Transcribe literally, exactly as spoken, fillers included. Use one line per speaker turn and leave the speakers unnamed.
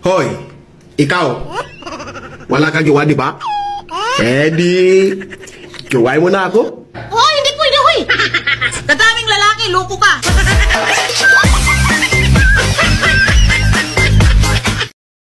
Hoy, ikaw, wala kang jowa, di ba? Eh di, jowain mo na ako.
Hoy, hindi pwede, hoy! Kadaming lalaki, loko ka!